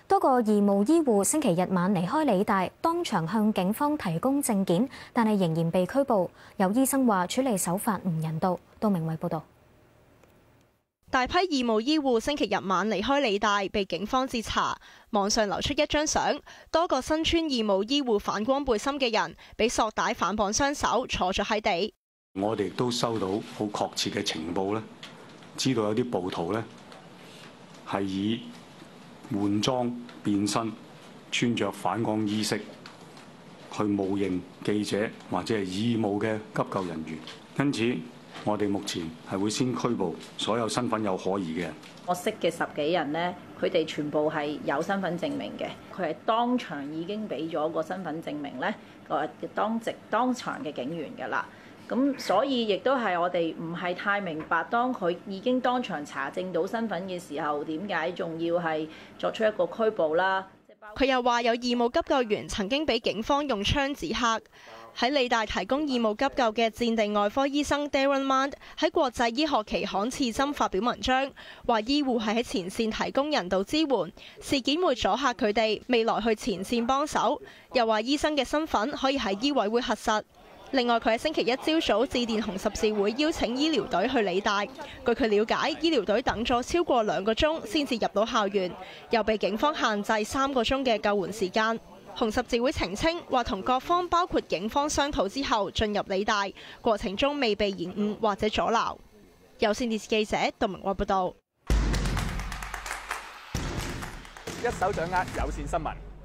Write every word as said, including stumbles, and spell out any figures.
多個義務醫護星期日晚離開理大，當場向警方提供證件，但係仍然被拘捕。有醫生話處理手法唔人道。杜明偉報導。 大批義務醫護星期日晚離開理大，被警方截查。網上流出一張相，多個身穿義務醫護反光背心嘅人，被索帶反綁雙手，坐咗喺地。 我哋都收到好確切嘅情報咧，知道有啲暴徒咧係以換裝變身，穿着反光衣飾去冒認記者或者係義務嘅急救人員，因此我哋目前係會先拘捕所有身份有可疑嘅人。 我識嘅十幾人呢，佢哋全部係有身份證明嘅，佢係當場已經俾咗個身份證明呢個當值當場嘅警員㗎啦。咁所以亦都係我哋唔係太明白，當佢已經當場查證到身份嘅時候，點解仲要係作出一個拘捕啦？ 佢又話有義務急救員曾經俾警方用槍指嚇。喺理大提供義務急救嘅戰地外科醫生 Darren Mund 喺國際醫學期刊《刺針》發表文章，話醫護係喺前線提供人道支援，事件會阻嚇佢哋未來去前線幫手。又話醫生嘅身份可以喺醫委會核實。另外，佢喺星期一朝早致電紅十字會邀請醫療隊去理大。據佢了解，醫療隊等咗超過兩個鐘先至入到校園，又被警方限制三個鐘嘅救援時間。紅十字會澄清話，同各方包括警方商討之後進入理大，過程中未被延誤或者阻撓。有線電視記者杜明偉報道。 一手掌握有線新聞。